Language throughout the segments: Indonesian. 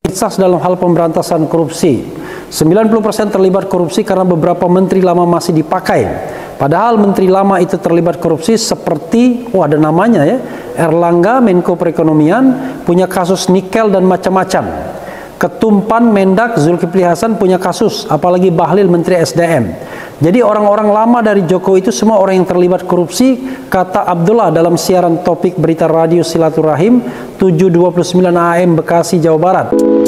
integritas dalam hal pemberantasan korupsi. 90% terlibat korupsi karena beberapa menteri lama masih dipakai. Padahal menteri lama itu terlibat korupsi seperti, ada namanya ya, Erlangga Menko Perekonomian punya kasus nikel dan macam-macam. Ketumpan Mendak Zulkifli Hasan punya kasus, apalagi Bahlil Menteri SDM. Jadi orang-orang lama dari Jokowi itu semua orang yang terlibat korupsi, kata Abdullah dalam siaran topik berita radio Silaturahim 7.29 AM Bekasi, Jawa Barat.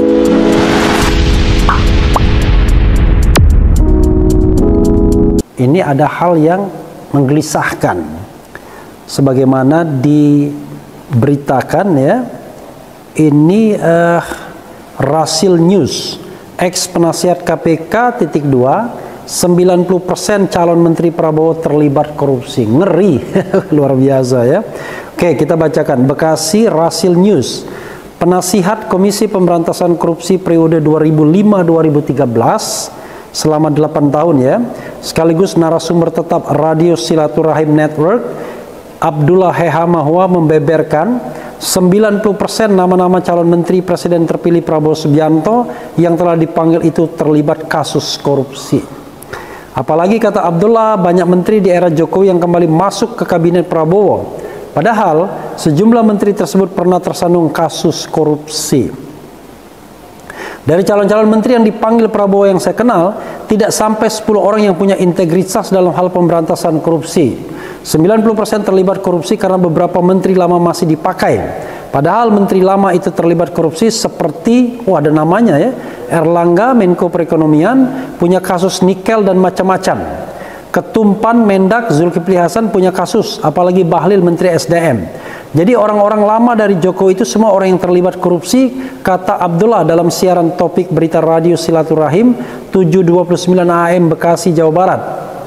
Ini ada hal yang menggelisahkan. Sebagaimana diberitakan ya, ini Rasil News, ex penasihat KPK _2, 90% calon Menteri Prabowo terlibat korupsi. Ngeri, luar biasa ya. Oke, kita bacakan. Bekasi Rasil News, penasihat Komisi Pemberantasan Korupsi periode 2005-2013 selama 8 tahun ya, sekaligus narasumber tetap Radio Silaturahim Network, Abdullah Heha Mahwa membeberkan 90% nama-nama calon menteri presiden terpilih Prabowo Subianto yang telah dipanggil itu terlibat kasus korupsi. Apalagi kata Abdullah, banyak menteri di era Jokowi yang kembali masuk ke kabinet Prabowo. Padahal sejumlah menteri tersebut pernah tersandung kasus korupsi. Dari calon-calon menteri yang dipanggil Prabowo yang saya kenal, tidak sampai 10 orang yang punya integritas dalam hal pemberantasan korupsi. 90% terlibat korupsi karena beberapa menteri lama masih dipakai. Padahal menteri lama itu terlibat korupsi seperti, ada namanya ya, Erlangga Menko Perekonomian punya kasus nikel dan macam-macam. Ketumpan Mendak Zulkifli Hasan punya kasus, apalagi Bahlil Menteri SDM. Jadi orang-orang lama dari Jokowi itu semua orang yang terlibat korupsi, kata Abdullah dalam siaran topik berita radio Silaturahim 7.29 AM Bekasi, Jawa Barat.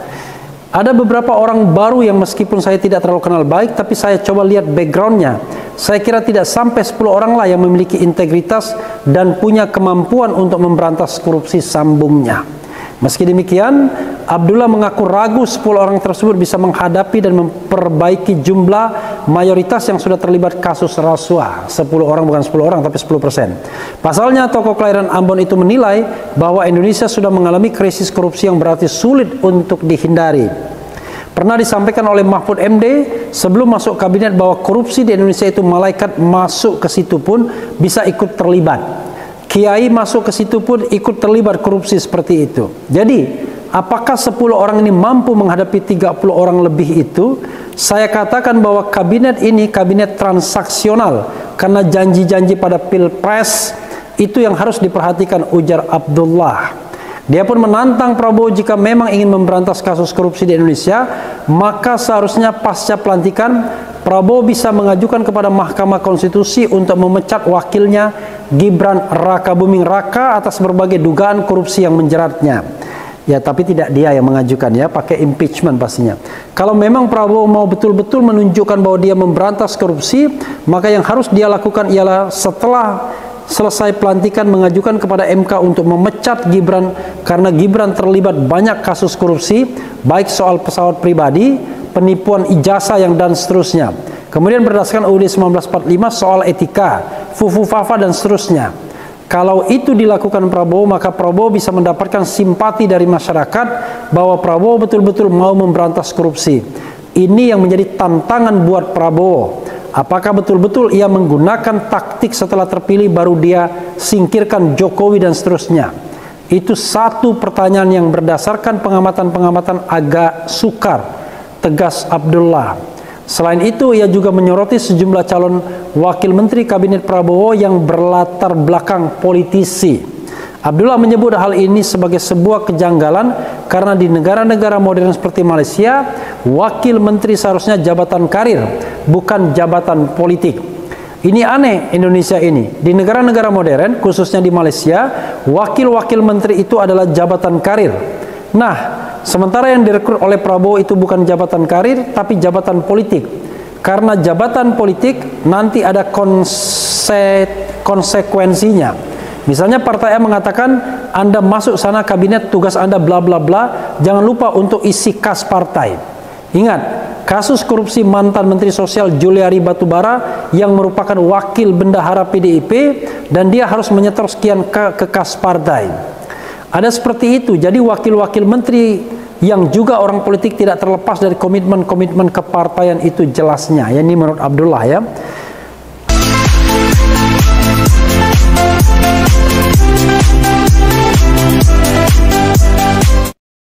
Ada beberapa orang baru yang meskipun saya tidak terlalu kenal baik, tapi saya coba lihat backgroundnya. Saya kira tidak sampai 10 orang lah yang memiliki integritas dan punya kemampuan untuk memberantas korupsi, sambungnya. Meski demikian, Abdullah mengaku ragu 10 orang tersebut bisa menghadapi dan memperbaiki jumlah mayoritas yang sudah terlibat kasus rasuah. 10 orang, bukan 10 orang, tapi 10%. Pasalnya, tokoh kelahiran Ambon itu menilai bahwa Indonesia sudah mengalami krisis korupsi yang berarti sulit untuk dihindari. Pernah disampaikan oleh Mahfud MD sebelum masuk kabinet bahwa korupsi di Indonesia itu malaikat masuk ke situ pun bisa ikut terlibat. Kiai masuk ke situ pun ikut terlibat korupsi seperti itu. Jadi, apakah 10 orang ini mampu menghadapi 30 orang lebih itu? Saya katakan bahwa kabinet ini kabinet transaksional karena janji-janji pada Pilpres itu yang harus diperhatikan, ujar Abdullah. Dia pun menantang Prabowo jika memang ingin memberantas kasus korupsi di Indonesia, maka seharusnya pasca pelantikan Prabowo bisa mengajukan kepada Mahkamah Konstitusi untuk memecat wakilnya Gibran Rakabuming Raka atas berbagai dugaan korupsi yang menjeratnya. Ya, tapi tidak dia yang mengajukan ya, pakai impeachment pastinya. Kalau memang Prabowo mau betul-betul menunjukkan bahwa dia memberantas korupsi, maka yang harus dia lakukan ialah setelah selesai pelantikan mengajukan kepada MK untuk memecat Gibran karena Gibran terlibat banyak kasus korupsi, baik soal pesawat pribadi, penipuan ijazah dan seterusnya. Kemudian berdasarkan UUD 1945 soal etika, fufu-fafa dan seterusnya. Kalau itu dilakukan Prabowo, maka Prabowo bisa mendapatkan simpati dari masyarakat bahwa Prabowo betul-betul mau memberantas korupsi. Ini yang menjadi tantangan buat Prabowo. Apakah betul-betul ia menggunakan taktik setelah terpilih baru dia singkirkan Jokowi dan seterusnya? Itu satu pertanyaan yang berdasarkan pengamatan-pengamatan agak sukar, tegas Abdullah. Selain itu, ia juga menyoroti sejumlah calon wakil menteri kabinet Prabowo yang berlatar belakang politisi. Abdullah menyebut hal ini sebagai sebuah kejanggalan karena di negara-negara modern seperti Malaysia, wakil menteri seharusnya jabatan karir, bukan jabatan politik. Ini aneh Indonesia ini. Di negara-negara modern, khususnya di Malaysia, wakil-wakil menteri itu adalah jabatan karir. Nah, sementara yang direkrut oleh Prabowo itu bukan jabatan karir, tapi jabatan politik. Karena jabatan politik nanti ada konsekuensinya. Misalnya partai A mengatakan, Anda masuk sana kabinet, tugas Anda bla bla bla, jangan lupa untuk isi kas partai. Ingat, kasus korupsi mantan Menteri Sosial Juliari Batubara yang merupakan wakil bendahara PDIP dan dia harus menyetor sekian ke kas partai. Ada seperti itu. Jadi wakil-wakil menteri yang juga orang politik tidak terlepas dari komitmen-komitmen kepartaian itu jelasnya. Ya, ini menurut Abdullah ya.